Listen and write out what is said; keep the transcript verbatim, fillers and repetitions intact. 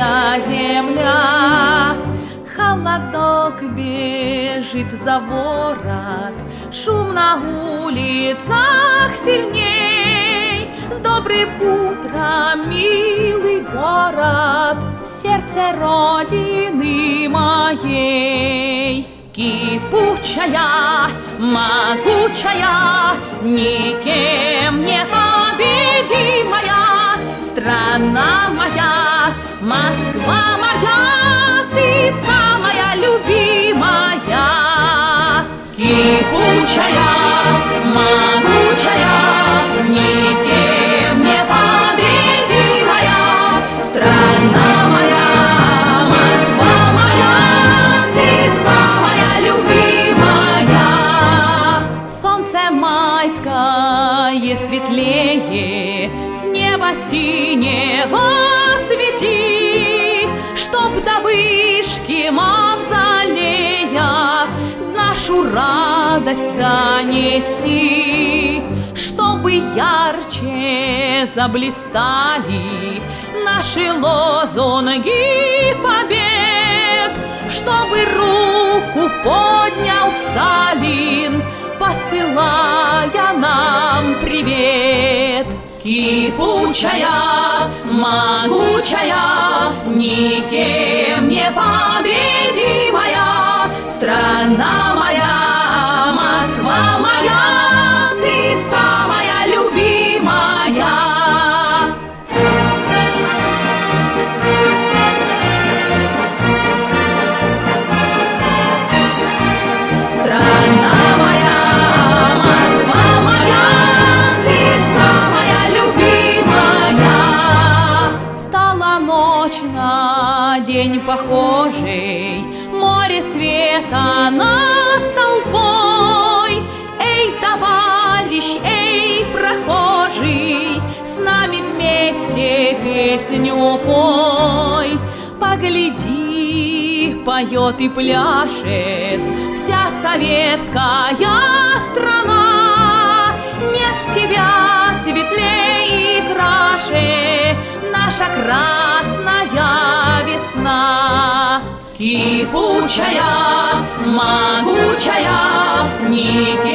наша земля. Холодок бежит за ворот, шум на улицах сильней. С добрым утром, милый город, сердце родины моей. Кипучая, могучая, никем не победимая страна моя, Москва моя, ты самая любимая. Кипучая, могучая, никем не победимая страна моя, Москва моя, ты самая любимая. Солнце майское светлее, с неба синего свети, чтоб до вышки мавзолея нашу радость донести, чтобы ярче заблистали наши лозунги побед, чтобы руку поднял Сталин, посылая нам привет. Кипучая, могучая, никем не победимая страна моя, Москва моя, ты самая любимая. Страна моя, Москва моя, ты самая любимая. Стала ночь на день похожий, море света над толпой. Эй, товарищ, эй, прохожий, с нами вместе песню пой. Погляди, поет и пляшет вся советская страна. Нет тебя светлей и краше наша красная весна. Кипучая, могучая, никем